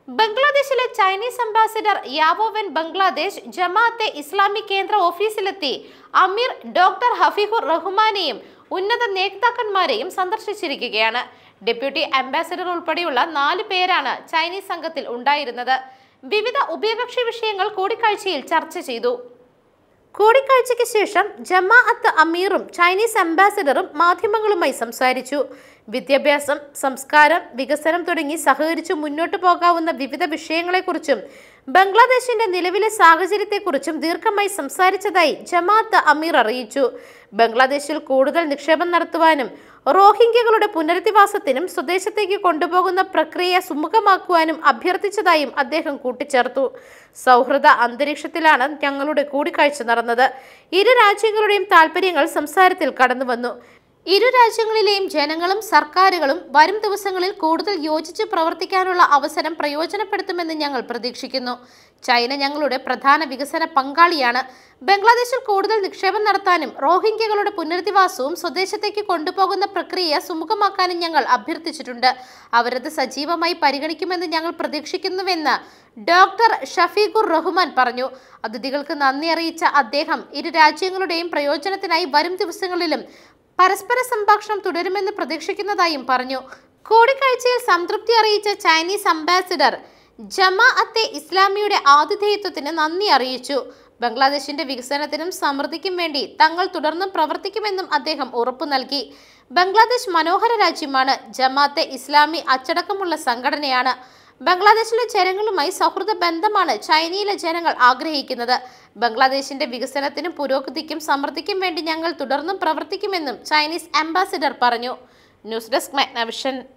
ബംഗ്ലാദേശിലെ Chinese ambassador Yaowen Bangladesh Jamaat-e Islami കേന്ദ്ര ഓഫീസിലെത്തി അമീർ ഡോക്ടർ ഹഫീഖുർ റഹ്മാനെയും ഉന്നത നേതാക്കന്മാരെയും സന്ദർശിച്ചിരിക്കുകയാണ്. ഡെപ്യൂട്ടി അംബാസിഡർ ഉൾപ്പെടെയുള്ള 4 പേരാണ് ചൈനീസ് സംഘത്തിൽ ഉണ്ടായിരുന്നത്. വിവിധ ഉഭയകക്ഷി വിഷയങ്ങൾ കൂടിക്കാഴ്ചയിൽ ചർച്ച ചെയ്തു. കൂടിക്കാഴ്ചയ്ക്ക് ശേഷം ജമാഅത്ത് അമീറും ചൈനീസ് അംബാസിഡറും മാധ്യമങ്ങളുമായി സംസാരിച്ചു. വിദ്യാഭ്യാസം, സംസ്കാരം, വികസനം തുടങ്ങി സഹകരിച്ചു മുന്നോട്ടു പോകാവുന്ന വിവിധ വിഷയങ്ങളെക്കുറിച്ചും ബംഗ്ലാദേശിന്റെ നിലവിലെ സാഹചര്യത്തെക്കുറിച്ചും ദീർഘമായി സംസാരിച്ചതായി ജമാഅത്ത് അമീർ അറിയിച്ചു. ബംഗ്ലാദേശിൽ കൂടുതൽ നിക്ഷേപം നടത്തുവാനും റോഹിംഗ്യകളുടെ പുനരധിവാസത്തിനും സ്വദേശത്തേക്ക് കൊണ്ടുപോകുന്ന പ്രക്രിയ സുമുഖമാക്കുവാനും അഭ്യർത്ഥിച്ചതായും അദ്ദേഹം കൂട്ടിച്ചേർത്തു. സൗഹൃദ അന്തരീക്ഷത്തിലാണ് ഞങ്ങളുടെ കൂടിക്കാഴ്ച നടന്നത്. ഇരു രാജ്യങ്ങളുടെയും താൽപര്യങ്ങൾ സംസാരത്തിൽ കടന്നുവന്നു. ഇരു രാജ്യങ്ങളിലെയും ജനങ്ങളും സർക്കാരുകളും വരും ദിവസങ്ങളിൽ കൂടുതൽ യോജിച്ച് പ്രവർത്തിക്കാനുള്ള അവസരം പ്രയോജനപ്പെടുത്തുമെന്ന് ഞങ്ങൾ പ്രതീക്ഷിക്കുന്നു. ചൈന ഞങ്ങളുടെ പ്രധാന വികസന പങ്കാളിയാണ്. ബംഗ്ലാദേശിൽ കൂടുതൽ നിക്ഷേപം നടത്താനും റോഹിംഗ്യകളുടെ പുനരധിവാസവും സ്വദേശത്തേക്ക് കൊണ്ടുപോകുന്ന പ്രക്രിയ സുമുഖമാക്കാനും ഞങ്ങൾ അഭ്യർത്ഥിച്ചിട്ടുണ്ട്. അവരത് സജീവമായി പരിഗണിക്കുമെന്ന് ഞങ്ങൾ പ്രതീക്ഷിക്കുന്നുവെന്ന് ഡോക്ടർ ഷഫീഖുർ റഹ്മാൻ പറഞ്ഞു. അതിഥികൾക്ക് നന്ദി അറിയിച്ച അദ്ദേഹം ഇരു രാജ്യങ്ങളുടെയും പ്രയോജനത്തിനായി വരും ദിവസങ്ങളിലും പരസ്പര സംഭാഷണം തുടരുമെന്ന് പ്രതീക്ഷിക്കുന്നതായും പറഞ്ഞു. കൂടിക്കാഴ്ചയിൽ സംതൃപ്തി അറിയിച്ച ചൈനീസ് അംബാസിഡർ ജമാഅത്തെ ഇസ്ലാമിയുടെ ആതിഥേയത്വത്തിന് നന്ദി അറിയിച്ചു. ബംഗ്ലാദേശിന്റെ വികസനത്തിനും സമൃദ്ധിക്കും വേണ്ടി തങ്ങൾ തുടർന്നും പ്രവർത്തിക്കുമെന്നും അദ്ദേഹം ഉറപ്പു നൽകി. ബംഗ്ലാദേശ് മനോഹര രാജ്യമാണ്. ജമാഅത്തെ ഇസ്ലാമി അച്ചടക്കമുള്ള സംഘടനയാണ്. ബംഗ്ലാദേശിലെ ജനങ്ങളുമായി സൗഹൃദ ബന്ധമാണ് ചൈനയിലെ ജനങ്ങൾ ആഗ്രഹിക്കുന്നത്. ബംഗ്ലാദേശിന്റെ വികസനത്തിനും പുരോഗതിക്കും സമൃദ്ധിക്കും വേണ്ടി ഞങ്ങൾ തുടർന്നും പ്രവർത്തിക്കുമെന്നും ചൈനീസ് അംബാസിഡർ പറഞ്ഞു. News desk മെഗ്നവിഷൻ.